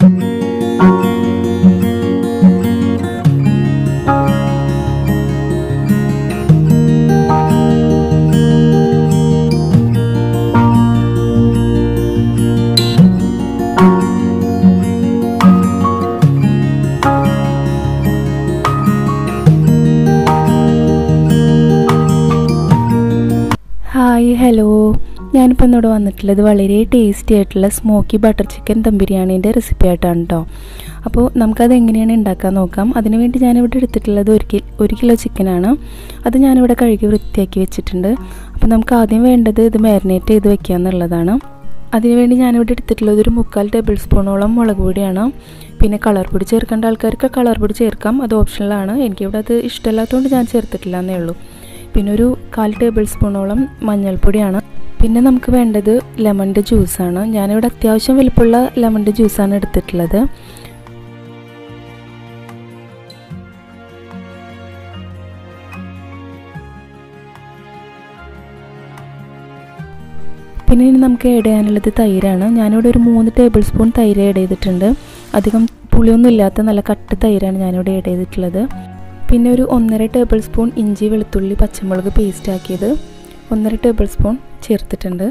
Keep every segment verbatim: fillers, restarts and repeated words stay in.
Hi hello, ഞാനിപ്പോൾ ഇന്നിവിടെ വന്നിട്ടുള്ളത് വളരെ ടേസ്റ്റി ആയിട്ടുള്ള സ്മോക്കി ബട്ടർ ചിക്കൻ ദം ബിരിയാണീൻ്റെ റെസിപ്പി ആയിട്ടാണ് കേട്ടോ. അപ്പോൾ നമുക്കത് എങ്ങനെയാണ് ഉണ്ടാക്കാൻ നോക്കാം. അതിനുവേണ്ടി ഞാനിവിടെ എടുത്തിട്ടുള്ളത് ഒരു കി ഒരു കിലോ ചിക്കനാണ്. അത് ഞാനിവിടെ കഴുകി വൃത്തിയാക്കി വെച്ചിട്ടുണ്ട്. അപ്പോൾ നമുക്ക് ആദ്യം വേണ്ടത് ഇത് മാരിനേറ്റ് ചെയ്ത് വെക്കുക എന്നുള്ളതാണ്. അതിനുവേണ്ടി ഞാനിവിടെ എടുത്തിട്ടുള്ളത് ഒരു മുക്കാൽ ടേബിൾ സ്പൂണോളം മുളക് പൊടിയാണ്. പിന്നെ കളർ പൊടി ചേർക്കേണ്ട ആൾക്കാർക്ക് കളർ പൊടി ചേർക്കാം, അത് ഓപ്ഷണലാണ്. എനിക്കിവിടെ അത് ഇഷ്ടമല്ലാത്തതുകൊണ്ട് ഞാൻ ചേർത്തിട്ടില്ല എന്നേ ഉള്ളൂ. പിന്നെ ഒരു കാൽ ടേബിൾ സ്പൂണോളം മഞ്ഞൾപ്പൊടിയാണ്. പിന്നെ നമുക്ക് വേണ്ടത് ലെമണിൻ്റെ ജ്യൂസാണ്. ഞാനിവിടെ അത്യാവശ്യം വലിപ്പമുള്ള ലെമണിൻ്റെ ജ്യൂസാണ് എടുത്തിട്ടുള്ളത്. പിന്നെ ഇനി നമുക്ക് ആഡ് ചെയ്യാനുള്ളത് തൈരാണ്. ഞാനിവിടെ ഒരു മൂന്ന് ടേബിൾ സ്പൂൺ തൈര് ആഡ് ചെയ്തിട്ടുണ്ട്. അധികം പുളിയൊന്നും ഇല്ലാത്ത നല്ല കട്ട് തൈരാണ് ഞാനിവിടെ ആഡ് ചെയ്തിട്ടുള്ളത്. പിന്നെ ഒരു ഒന്നര ടേബിൾ സ്പൂൺ ഇഞ്ചി വെളുത്തുള്ളി പച്ചമുളക് പേസ്റ്റ് ആക്കിയത് ഒന്നര ടേബിൾ സ്പൂൺ ചേർത്തിട്ടുണ്ട്.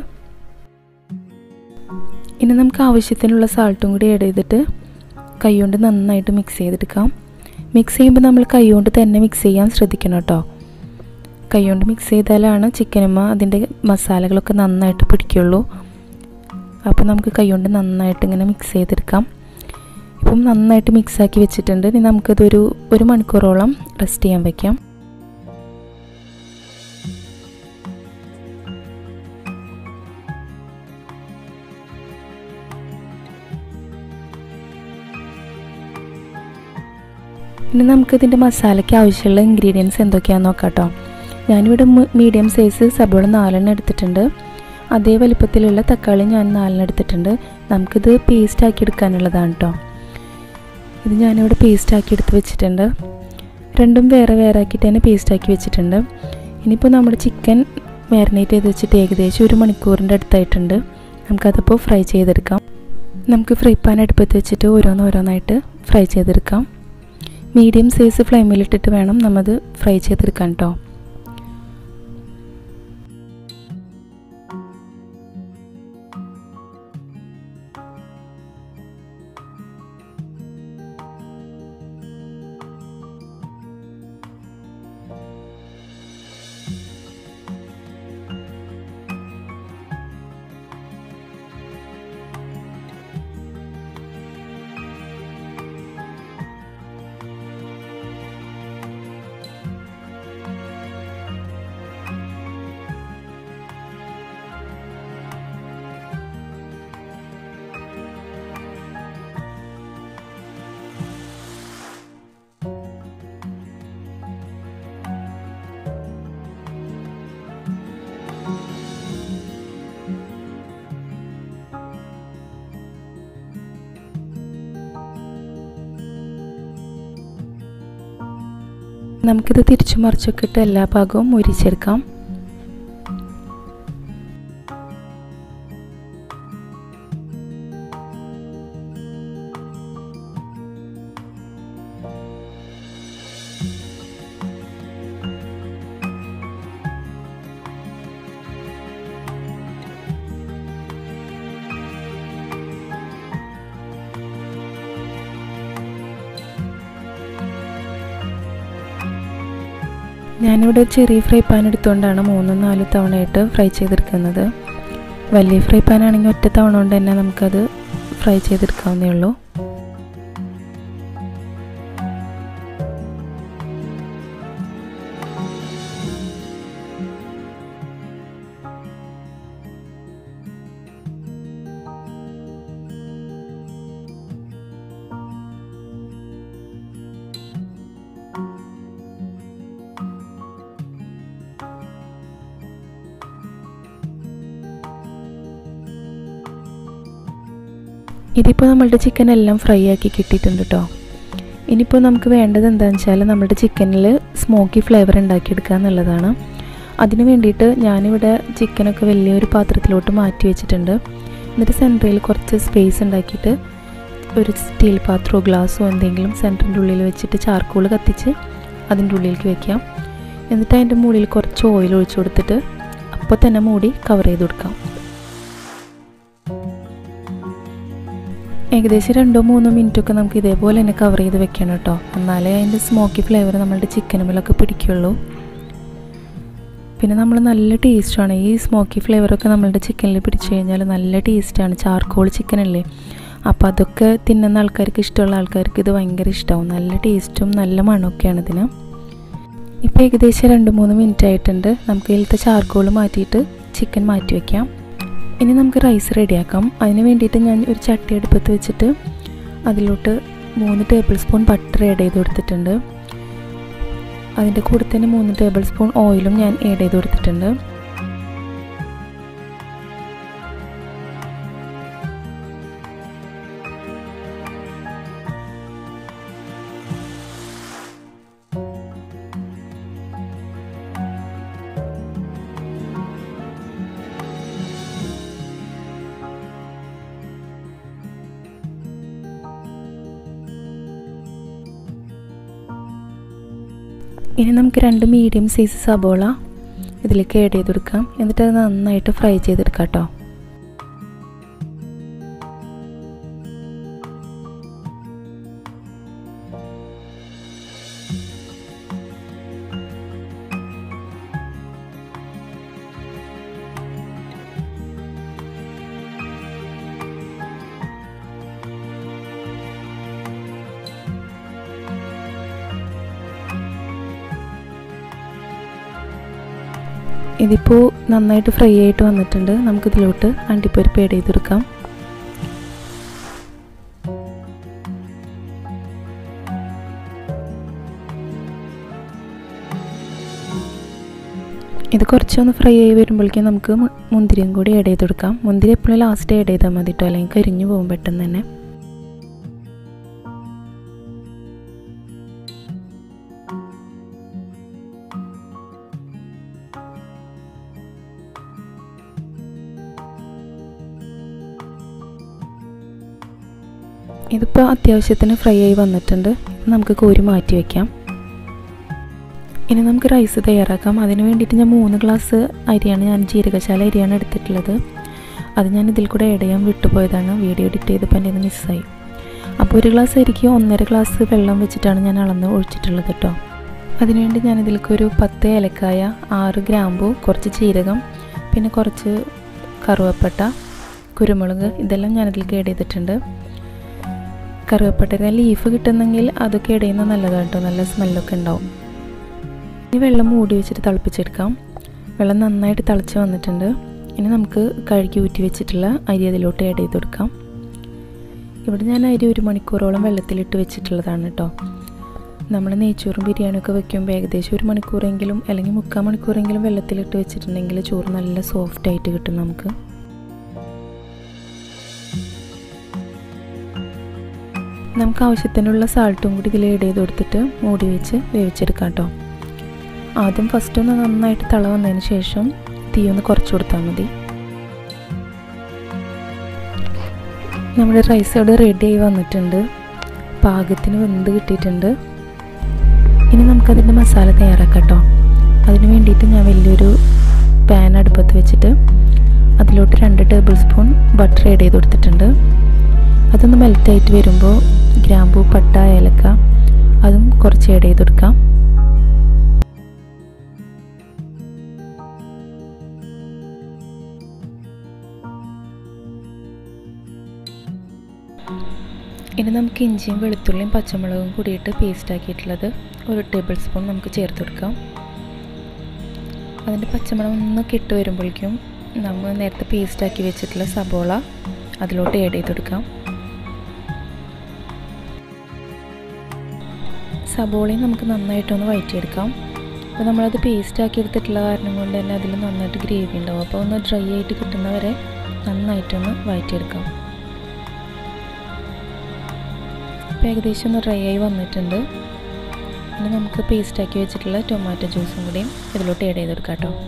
ഇനി നമുക്ക് ആവശ്യത്തിനുള്ള സാൾട്ടും കൂടി ആഡ് ചെയ്തിട്ട് കൈകൊണ്ട് നന്നായിട്ട് മിക്സ് ചെയ്തെടുക്കാം. മിക്സ് ചെയ്യുമ്പോൾ നമ്മൾ കൈകൊണ്ട് തന്നെ മിക്സ് ചെയ്യാൻ ശ്രദ്ധിക്കണം കേട്ടോ. കൈകൊണ്ട് മിക്സ് ചെയ്താലാണ് ചിക്കനുമ്മ അതിൻ്റെ മസാലകളൊക്കെ നന്നായിട്ട് പിടിക്കുള്ളൂ. അപ്പോൾ നമുക്ക് കൈകൊണ്ട് നന്നായിട്ട് ഇങ്ങനെ മിക്സ് ചെയ്തെടുക്കാം. ഇപ്പം നന്നായിട്ട് മിക്സാക്കി വെച്ചിട്ടുണ്ട്. ഇനി നമുക്കതൊരു ഒരു മണിക്കൂറോളം റെസ്റ്റ് ചെയ്യാൻ വയ്ക്കാം. ഇനി നമുക്കിതിൻ്റെ മസാലയ്ക്ക് ആവശ്യമുള്ള ഇൻഗ്രീഡിയൻസ് എന്തൊക്കെയാണെന്ന് നോക്കാം കേട്ടോ. ഞാനിവിടെ മീഡിയം സൈസ് സബോള നാലെണ്ണം എടുത്തിട്ടുണ്ട്. അതേ വലിപ്പത്തിലുള്ള തക്കാളി ഞാൻ നാലെണ്ണം എടുത്തിട്ടുണ്ട്. നമുക്കിത് പേസ്റ്റ് ആക്കി എടുക്കാനുള്ളതാണ് കേട്ടോ. ഇത് ഞാനിവിടെ പേസ്റ്റ് ആക്കി എടുത്ത് വെച്ചിട്ടുണ്ട്. രണ്ടും വേറെ വേറെ ആക്കിയിട്ട് തന്നെ പേസ്റ്റ് ആക്കി വെച്ചിട്ടുണ്ട്. ഇനിയിപ്പോൾ നമ്മുടെ ചിക്കൻ മാരിനേറ്റ് ചെയ്ത് വെച്ചിട്ട് ഏകദേശം ഒരു മണിക്കൂറിൻ്റെ അടുത്തായിട്ടുണ്ട്. നമുക്കതിപ്പോൾ ഫ്രൈ ചെയ്തെടുക്കാം. നമുക്ക് ഫ്രൈ പാൻ അടുപ്പത്ത് വെച്ചിട്ട് ഓരോന്ന് ഓരോന്നായിട്ട് ഫ്രൈ ചെയ്തെടുക്കാം. മീഡിയം സൈസ് ഫ്ലെയിമിലിട്ടിട്ട് വേണം നമ്മത് ഫ്രൈ ചെയ്തെടുക്കാൻ കേട്ടോ. നമുക്കിത് തിരിച്ചു മറിച്ചൊക്കെ ഇട്ട് എല്ലാ ഭാഗവും മുരിച്ചെടുക്കാം. ഞാനിവിടെ ഒരു ചെറിയ ഫ്രൈ പാൻ എടുത്തുകൊണ്ടാണ് മൂന്നും നാല് തവണയായിട്ട് ഫ്രൈ ചെയ്തെടുക്കുന്നത്. വലിയ ഫ്രൈ പാൻ ആണെങ്കിൽ ഒറ്റ തവണ കൊണ്ട് തന്നെ നമുക്കത് ഫ്രൈ ചെയ്തെടുക്കാവുന്നേ ഉള്ളൂ. ഇതിപ്പോൾ നമ്മളുടെ ചിക്കൻ എല്ലാം ഫ്രൈ ആക്കി കിട്ടിയിട്ടുണ്ട് കേട്ടോ. ഇനിയിപ്പോൾ നമുക്ക് വേണ്ടത് എന്താണെന്ന് വെച്ചാൽ നമ്മുടെ ചിക്കനിൽ സ്മോക്കി ഫ്ലേവർ ഉണ്ടാക്കിയെടുക്കുക എന്നുള്ളതാണ്. അതിന് വേണ്ടിയിട്ട് ഞാനിവിടെ ചിക്കനൊക്കെ വലിയൊരു പാത്രത്തിലോട്ട് മാറ്റി വെച്ചിട്ടുണ്ട്. എന്നിട്ട് സെൻറ്ററിൽ കുറച്ച് സ്പേസ് ഉണ്ടാക്കിയിട്ട് ഒരു സ്റ്റീൽ പാത്രമോ ഗ്ലാസ്സോ എന്തെങ്കിലും സെൻറ്ററിൻ്റെ ഉള്ളിൽ വെച്ചിട്ട് ചാർക്കോൾ കത്തിച്ച് അതിൻ്റെ ഉള്ളിലേക്ക് വെക്കാം. എന്നിട്ട് അതിൻ്റെ മുകളിൽ കുറച്ച് ഓയിൽ ഒഴിച്ചു കൊടുത്തിട്ട് അപ്പോൾ തന്നെ മൂടി കവർ ചെയ്ത് കൊടുക്കാം. ഏകദേശം രണ്ടോ മൂന്നോ മിനിറ്റൊക്കെ നമുക്ക് ഇതേപോലെ തന്നെ കവർ ചെയ്ത് വെക്കണം കേട്ടോ. എന്നാലേ അതിൻ്റെ സ്മോക്കി ഫ്ലേവർ നമ്മളുടെ ചിക്കനുമേലൊക്കെ പിടിക്കുള്ളൂ. പിന്നെ നമ്മൾ നല്ല ടേസ്റ്റാണ് ഈ സ്മോക്കി ഫ്ലേവറൊക്കെ നമ്മളുടെ ചിക്കനിൽ പിടിച്ചു കഴിഞ്ഞാൽ നല്ല ടേസ്റ്റാണ്. ചാർക്കോൾ ചിക്കനല്ലേ, അപ്പോൾ അതൊക്കെ തിന്നുന്ന ആൾക്കാർക്ക്, ഇഷ്ടമുള്ള ആൾക്കാർക്ക് ഇത് ഭയങ്കര ഇഷ്ടമാവും. നല്ല ടേസ്റ്റും നല്ല മണമൊക്കെയാണ് ഇതിന്. ഇപ്പോൾ ഏകദേശം രണ്ട് മൂന്ന് മിനിറ്റ് ആയിട്ടുണ്ട്. നമുക്ക് ഇതിലത്തെ ചാർക്കോൾ മാറ്റിയിട്ട് ചിക്കൻ മാറ്റി വയ്ക്കാം. ഇനി നമുക്ക് റൈസ് റെഡിയാക്കാം. അതിന് വേണ്ടിയിട്ട് ഞാൻ ഒരു ചട്ടി അടുപ്പത്ത് വെച്ചിട്ട് അതിലോട്ട് മൂന്ന് ടേബിൾ സ്പൂൺ ബട്ടർ ആഡ് ചെയ്ത് കൊടുത്തിട്ടുണ്ട്. അതിൻ്റെ കൂടെ തന്നെ മൂന്ന് ടേബിൾ സ്പൂൺ ഓയിലും ഞാൻ ആഡ് ചെയ്ത് കൊടുത്തിട്ടുണ്ട്. ഇനി നമുക്ക് രണ്ട് മീഡിയം സൈസ് സബോള ഇതിലേക്ക് ആഡ് ചെയ്ത് കൊടുക്കാം. എന്നിട്ട് അത് നന്നായിട്ട് ഫ്രൈ ചെയ്തെടുക്കാം കേട്ടോ. ഇതിപ്പോൾ നന്നായിട്ട് ഫ്രൈ ആയിട്ട് വന്നിട്ടുണ്ട്. നമുക്കിതിലോട്ട് അണ്ടിപ്പരിപ്പ് ആഡ് ചെയ്ത് കൊടുക്കാം. ഇത് കുറച്ചൊന്ന് ഫ്രൈ ആയി വരുമ്പോഴേക്കും നമുക്ക് മുന്തിരിയും കൂടി ആഡ് ചെയ്ത് കൊടുക്കാം. മുന്തിരി എപ്പോഴും ലാസ്റ്റ് ആഡ് ചെയ്താൽ മതി കേട്ടോ, അല്ലെങ്കിൽ കരിഞ്ഞു പോകും പെട്ടെന്ന് തന്നെ. ഇതിപ്പോൾ അത്യാവശ്യത്തിന് ഫ്രൈ ആയി വന്നിട്ടുണ്ട്. നമുക്ക് കോരി മാറ്റി വയ്ക്കാം. ഇനി നമുക്ക് റൈസ് തയ്യാറാക്കാം. അതിന് വേണ്ടിയിട്ട് ഞാൻ മൂന്ന് ഗ്ലാസ് അരിയാണ്, ഞാൻ ജീരകശാല അരിയാണ് എടുത്തിട്ടുള്ളത്. അത് ഞാൻ ഇതിൽ കൂടെ ആഡ് ചെയ്യാൻ വിട്ടുപോയതാണ്, വീഡിയോ എഡിറ്റ് ചെയ്തപ്പോൾ എൻ്റെ ഇത് മിസ്സായി. അപ്പോൾ ഒരു ഗ്ലാസ് അരിക്ക് ഒന്നര ഗ്ലാസ് വെള്ളം വെച്ചിട്ടാണ് ഞാൻ അളന്ന് ഒഴിച്ചിട്ടുള്ളത് കേട്ടോ. അതിനുവേണ്ടി ഞാൻ ഇതിലേക്ക് ഒരു പത്ത് ഏലക്കായ, ആറ് ഗ്രാമ്പു, കുറച്ച് ജീരകം, പിന്നെ കുറച്ച് കറുവപ്പട്ട, കുരുമുളക്, ഇതെല്ലാം ഞാനിതിലേക്ക് ആഡ് ചെയ്തിട്ടുണ്ട്. കറുവപ്പട്ട ലീഫ് കിട്ടുന്നെങ്കിൽ അതൊക്കെ ആഡ് ചെയ്യുന്നത് നല്ലതാണ് കേട്ടോ, നല്ല സ്മെല്ലൊക്കെ ഉണ്ടാവും. ഇനി വെള്ളം മൂടി വെച്ചിട്ട് തിളപ്പിച്ചെടുക്കാം. വെള്ളം നന്നായിട്ട് തിളച്ച് വന്നിട്ടുണ്ട്. ഇനി നമുക്ക് കഴുകി ഊറ്റി വെച്ചിട്ടുള്ള അരി അതിലോട്ട് ആഡ് ചെയ്ത് കൊടുക്കാം. ഇവിടെ ഞാൻ അരി ഒരു മണിക്കൂറോളം വെള്ളത്തിലിട്ട് വെച്ചിട്ടുള്ളതാണ് കേട്ടോ. നമ്മൾ നെയ്ച്ചോറും ബിരിയാണിയൊക്കെ വെക്കുമ്പോൾ ഏകദേശം ഒരു മണിക്കൂറെങ്കിലും അല്ലെങ്കിൽ മുക്കാൽ മണിക്കൂറെങ്കിലും വെള്ളത്തിലിട്ട് വെച്ചിട്ടുണ്ടെങ്കിൽ ചോറ് നല്ല സോഫ്റ്റായിട്ട് കിട്ടും നമുക്ക്. നമുക്ക് ആവശ്യത്തിനുള്ള സാൾട്ടും കൂടി ഇതിൽ ആഡ് ചെയ്ത് കൊടുത്തിട്ട് മൂടി വെച്ച് വേവിച്ചെടുക്കാം കേട്ടോ. ആദ്യം ഫസ്റ്റ് ഒന്ന് നന്നായിട്ട് തിള വന്നതിന് ശേഷം തീ ഒന്ന് കുറച്ച് കൊടുത്താൽ മതി. നമ്മുടെ റൈസ് അവിടെ റെഡി ആയി വന്നിട്ടുണ്ട്, പാകത്തിന് വെന്ത് കിട്ടിയിട്ടുണ്ട്. ഇനി നമുക്കതിൻ്റെ മസാല തയ്യാറാക്കാം കേട്ടോ. അതിന് വേണ്ടിയിട്ട് ഞാൻ വലിയൊരു പാൻ അടുപ്പത്ത് വെച്ചിട്ട് അതിലോട്ട് രണ്ട് ടേബിൾ സ്പൂൺ ബട്ടർ ആഡ് ചെയ്ത് കൊടുത്തിട്ടുണ്ട്. അതൊന്ന് മെൽറ്റായിട്ട് വരുമ്പോൾ ഗ്രാമ്പൂ, പട്ട, ഏലക്ക അതും കുറച്ച് ആഡ് ചെയ്ത് കൊടുക്കാം. ഇനി നമുക്ക് ഇഞ്ചിയും വെളുത്തുള്ളിയും പച്ചമുളകും കൂടിയിട്ട് പേസ്റ്റ് ആക്കിയിട്ടുള്ളത് ഒരു ടേബിൾ സ്പൂൺ നമുക്ക് ചേർത്ത് കൊടുക്കാം. അതിൻ്റെ പച്ചമുളക് ഒന്ന് കിട്ട് വരുമ്പോഴേക്കും നമ്മൾ നേരത്തെ പേസ്റ്റ് ആക്കി വെച്ചിട്ടുള്ള സബോള അതിലോട്ട് ആഡ് ചെയ്ത് കൊടുക്കാം. സബോളയും നമുക്ക് നന്നായിട്ടൊന്ന് വഴറ്റിയെടുക്കാം. അപ്പോൾ നമ്മളത് പേസ്റ്റ് ആക്കി എടുത്തിട്ടുള്ള കാരണം കൊണ്ട് തന്നെ അതിൽ നന്നായിട്ട് ഗ്രേവി ഉണ്ടാവും. അപ്പോൾ ഒന്ന് ഡ്രൈ ആയിട്ട് കിട്ടുന്നവരെ നന്നായിട്ടൊന്ന് വഴറ്റിയെടുക്കാം. ഇപ്പോൾ ഏകദേശം ഒന്ന് ഡ്രൈ ആയി വന്നിട്ടുണ്ട്. ഇനി നമുക്ക് പേസ്റ്റ് ആക്കി വെച്ചിട്ടുള്ള ടൊമാറ്റോ ജ്യൂസും കൂടിയും ഇതിലോട്ട് ആഡ് ചെയ്ത് കൊടുക്കാം കേട്ടോ.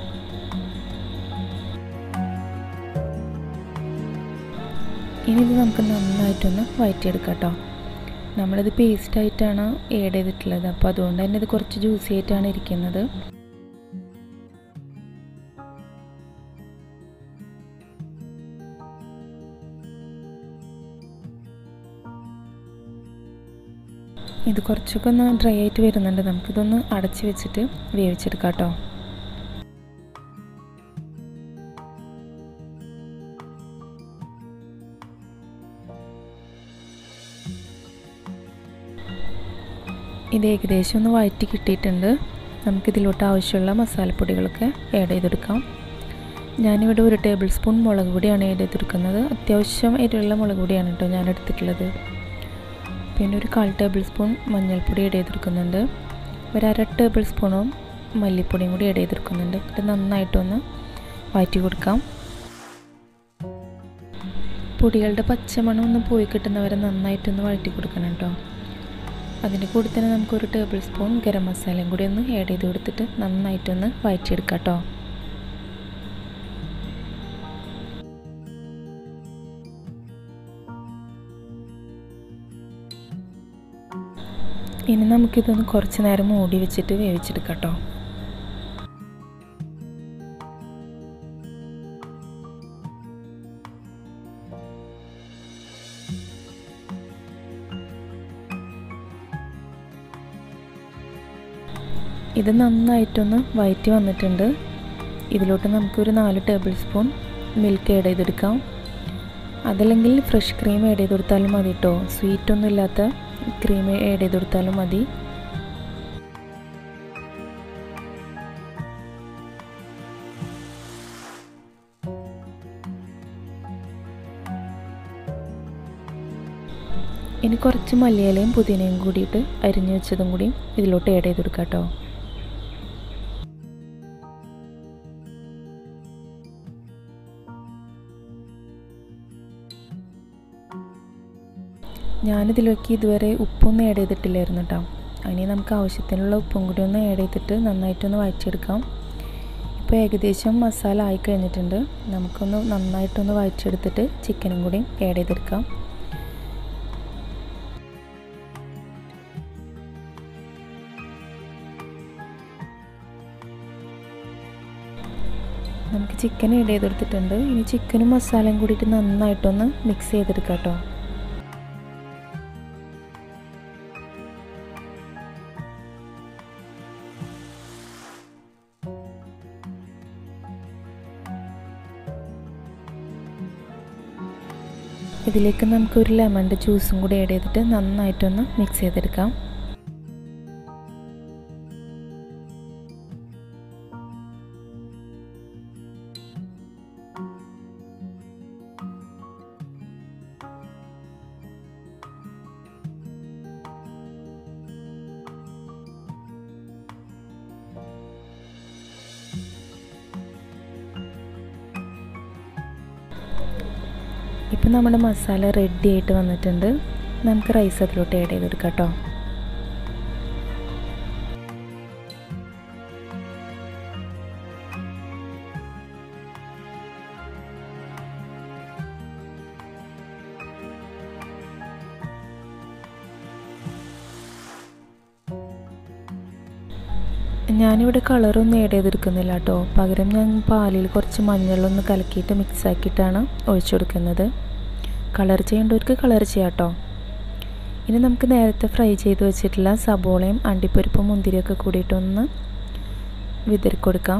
ഇനി ഇത് നമുക്ക് നന്നായിട്ടൊന്ന് വഴറ്റിയെടുക്കാം കേട്ടോ. നമ്മളിത് പേസ്റ്റായിട്ടാണ് ആഡ് ചെയ്തിട്ടുള്ളത്, അപ്പോൾ അതുകൊണ്ട് തന്നെ ഇത് കുറച്ച് ജ്യൂസി ആയിട്ടാണ് ഇരിക്കുന്നത്. ഇത് കുറച്ചൊക്കെ ഒന്ന് ഡ്രൈ ആയിട്ട് വരുന്നുണ്ട്. നമുക്കിതൊന്ന് അടച്ച് വെച്ചിട്ട് വേവിച്ചെടുക്കാം കേട്ടോ. ഇത് ഏകദേശം ഒന്ന് വഴറ്റി കിട്ടിയിട്ടുണ്ട്. നമുക്കിതിലോട്ട് ആവശ്യമുള്ള മസാലപ്പൊടികളൊക്കെ ആഡ് ചെയ്തെടുക്കാം. ഞാനിവിടെ ഒരു ടേബിൾ സ്പൂൺ മുളക് പൊടിയാണ് ആഡ് ചെയ്തെടുക്കുന്നത്. അത്യാവശ്യം എരിവുള്ള മുളക് പൊടിയാണ് കേട്ടോ ഞാൻ എടുത്തിട്ടുള്ളത്. പിന്നെ ഒരു കാൽ ടേബിൾ സ്പൂൺ മഞ്ഞൾപ്പൊടി ആഡ് ചെയ്തെടുക്കുന്നുണ്ട്. ഒരു അര ടേബിൾ സ്പൂണും മല്ലിപ്പൊടിയും കൂടി ആഡ് ചെയ്തെടുക്കുന്നുണ്ട്. ഇത് നന്നായിട്ടൊന്ന് വഴറ്റി കൊടുക്കാം. പൊടികളുടെ പച്ചമണം ഒന്ന് പോയി കിട്ടുന്നവരെ നന്നായിട്ടൊന്ന് വഴറ്റി കൊടുക്കണം കേട്ടോ. അതിൻ്റെ കൂടെ തന്നെ നമുക്കൊരു ടേബിൾ സ്പൂൺ ഗരം മസാലയും കൂടി ഒന്ന് ആഡ് ചെയ്ത് കൊടുത്തിട്ട് നന്നായിട്ടൊന്ന് വഴറ്റിയെടുക്കാം കേട്ടോ. ഇനി നമുക്കിതൊന്ന് കുറച്ച് നേരം മൂടി വെച്ചിട്ട് വേവിച്ചെടുക്കാം കേട്ടോ. ഇത് നന്നായിട്ടൊന്ന് വഴറ്റി വന്നിട്ടുണ്ട്. ഇതിലോട്ട് നമുക്കൊരു നാല് ടേബിൾ സ്പൂൺ മിൽക്ക് ആഡ് ചെയ്തെടുക്കാം. അതല്ലെങ്കിൽ ഫ്രഷ് ക്രീം ആഡ് ചെയ്ത് കൊടുത്താലും മതി കേട്ടോ. സ്വീറ്റൊന്നും ഇല്ലാത്ത ക്രീം ആഡ് ചെയ്ത് കൊടുത്താലും മതി. ഇനി കുറച്ച് മല്ലിയിലയും പുതിനയും കൂടിയിട്ട് അരിഞ്ഞു വെച്ചതും കൂടി ഇതിലോട്ട് ആഡ് ചെയ്ത് കൊടുക്കാം കേട്ടോ. ഞാനിതിലേക്ക് ഇതുവരെ ഉപ്പൊന്നും ആഡ് ചെയ്തിട്ടില്ലായിരുന്നു കേട്ടോ. അതിന് നമുക്ക് ആവശ്യത്തിനുള്ള ഉപ്പും കൂടി ഒന്ന് ആഡ് ചെയ്തിട്ട് നന്നായിട്ടൊന്ന് വഴറ്റിയെടുക്കാം. ഇപ്പോൾ ഏകദേശം മസാല ആയി കഴിഞ്ഞിട്ടുണ്ട്. നമുക്കൊന്ന് നന്നായിട്ടൊന്ന് വഴറ്റിയെടുത്തിട്ട് ചിക്കനും കൂടി ആഡ് ചെയ്തെടുക്കാം. നമുക്ക് ചിക്കൻ ആഡ് ചെയ്തെടുത്തിട്ടുണ്ട്. ഇനി ചിക്കനും മസാലയും കൂടിയിട്ട് നന്നായിട്ടൊന്ന് മിക്സ് ചെയ്തെടുക്കാം കേട്ടോ. ഇതിലേക്ക് നമുക്കൊരു ലെമണിൻ്റെ ജ്യൂസും കൂടി ആഡ് ചെയ്തിട്ട് നന്നായിട്ടൊന്ന് മിക്സ് ചെയ്തെടുക്കാം. ഇപ്പോൾ നമ്മുടെ മസാല റെഡി ആയിട്ട് വന്നിട്ടുണ്ട്. നമുക്ക് റൈസ് അതിലോട്ട് ആഡ് ചെയ്തെടുക്കാം കേട്ടോ. ഞാനിവിടെ കളറൊന്നും ആഡ് ചെയ്തെടുക്കുന്നില്ല കേട്ടോ. പകരം ഞാൻ പാലിൽ കുറച്ച് മഞ്ഞളൊന്ന് കലക്കിയിട്ട് മിക്സ് ആക്കിയിട്ടാണ് ഒഴിച്ചു കൊടുക്കുന്നത്. കളർ ചെയ്യേണ്ടവർക്ക് കളർ ചെയ്യാം കേട്ടോ. ഇനി നമുക്ക് നേരത്തെ ഫ്രൈ ചെയ്ത് വെച്ചിട്ടുള്ള സബോളയും അണ്ടിപ്പരിപ്പും മുന്തിരിയൊക്കെ കൂടിയിട്ടൊന്ന് വിതറി കൊടുക്കാം.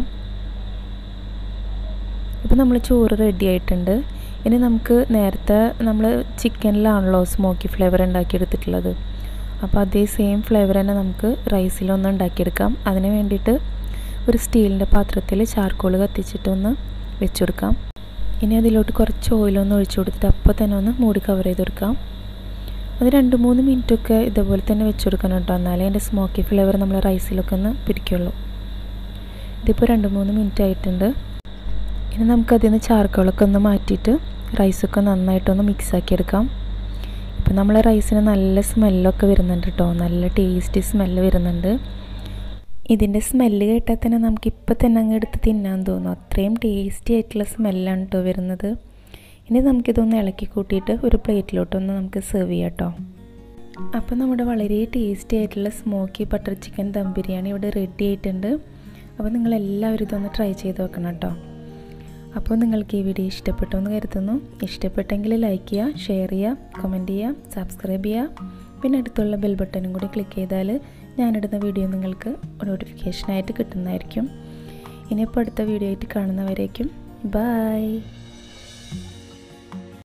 ഇപ്പോൾ നമ്മൾ ചോറ് റെഡി ആയിട്ടുണ്ട്. ഇനി നമുക്ക് നേരത്തെ നമ്മൾ ചിക്കനിലാണല്ലോ സ്മോക്കി ഫ്ലേവർ ഉണ്ടാക്കിയെടുത്തിട്ടുള്ളത്. അപ്പോൾ അതേ സെയിം ഫ്ലേവർ തന്നെ നമുക്ക് റൈസിലൊന്ന് ഉണ്ടാക്കിയെടുക്കാം. അതിന് വേണ്ടിയിട്ട് ഒരു സ്റ്റീലിൻ്റെ പാത്രത്തിൽ ചാർക്കോൾ കത്തിച്ചിട്ടൊന്ന് വെച്ച് കൊടുക്കാം. ഇനി അതിലോട്ട് കുറച്ച് ഓയിലൊന്ന് ഒഴിച്ചു കൊടുത്തിട്ട് അപ്പോൾ തന്നെ ഒന്ന് മൂടി കവർ ചെയ്ത് കൊടുക്കാം. അത് രണ്ട് മൂന്ന് മിനിറ്റൊക്കെ ഇതേപോലെ തന്നെ വെച്ച് കൊടുക്കണം കേട്ടോ. എന്നാലേ അതിൻ്റെ സ്മോക്കി ഫ്ലേവർ നമ്മൾ റൈസിലൊക്കെ ഒന്ന് പിടിക്കുള്ളൂ. ഇതിപ്പോൾ രണ്ട് മൂന്ന് മിനിറ്റ് ആയിട്ടുണ്ട്. ഇനി നമുക്കതിൽ നിന്ന് ചാർക്കോളൊക്കെ ഒന്ന് മാറ്റിയിട്ട് റൈസൊക്കെ നന്നായിട്ടൊന്ന് മിക്സാക്കി എടുക്കാം. ഇപ്പം നമ്മളെ റൈസിന് നല്ല സ്മെല്ലൊക്കെ വരുന്നുണ്ട് കേട്ടോ. നല്ല ടേസ്റ്റി സ്മെല്ല് വരുന്നുണ്ട്. ഇതിൻ്റെ സ്മെല്ല് കേട്ടാൽ തന്നെ നമുക്കിപ്പോൾ തന്നെ അങ്ങ് എടുത്ത് തിന്നാൻ തോന്നും. അത്രയും ടേസ്റ്റി ആയിട്ടുള്ള സ്മെല്ലാണ് കേട്ടോ വരുന്നത്. ഇനി നമുക്കിതൊന്ന് ഇളക്കി കൂട്ടിയിട്ട് ഒരു പ്ലേറ്റിലോട്ടൊന്ന് നമുക്ക് സെർവ് ചെയ്യാം കേട്ടോ. അപ്പോൾ നമ്മുടെ വളരെ ടേസ്റ്റി ആയിട്ടുള്ള smoky butter chicken dum biryani ഇവിടെ റെഡി ആയിട്ടുണ്ട്. അപ്പോൾ നിങ്ങളെല്ലാവരും ഇതൊന്ന് ട്രൈ ചെയ്ത് നോക്കണം കേട്ടോ. അപ്പോൾ നിങ്ങൾക്ക് ഈ വീഡിയോ ഇഷ്ടപ്പെട്ടു എന്ന് കരുതുന്നു. ഇഷ്ടപ്പെട്ടെങ്കിൽ ലൈക്ക് ചെയ്യുക, ഷെയർ ചെയ്യുക, കമൻറ്റ് ചെയ്യുക, സബ്സ്ക്രൈബ് ചെയ്യുക. പിന്നെ അടുത്തുള്ള ബെൽ ബട്ടണും കൂടി ക്ലിക്ക് ചെയ്താൽ ഞാനിടുന്ന വീഡിയോ നിങ്ങൾക്ക് നോട്ടിഫിക്കേഷനായിട്ട് കിട്ടുന്നതായിരിക്കും. ഇനിയിപ്പോൾ അടുത്ത വീഡിയോ ആയിട്ട് കാണുന്നവരേക്കും ബൈ.